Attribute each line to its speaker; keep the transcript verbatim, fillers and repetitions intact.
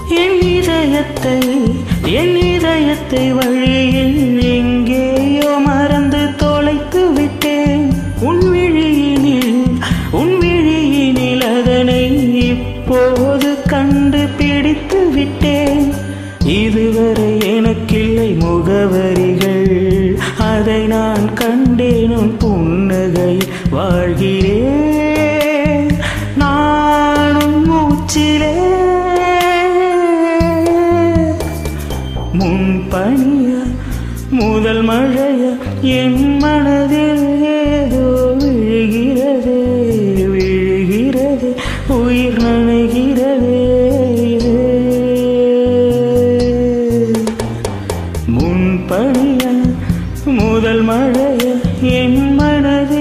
Speaker 1: என் இதயத்தை என் இதயத்தை வழியில் எங்கேயோ மறந்து தொலைத்து விட்டேன். உன் விழியினில் உன் விழியினில் அதனை இப்போது கண்டு பிடித்து விட்டேன். இதுவரை எனக்கில்லை முகவரிகள், அதை நான் கண்டேன் உன் புன்னகை. வாழ்கிறேன் நானும் மூச்சிலே. முன் பனிய முதல் மழைய என் மனதில் ஏதோ விழுகிறதே விழுகிறதே உயிர் நனைகிறதே. முன் பனிய முதல் மழைய என் மனதில்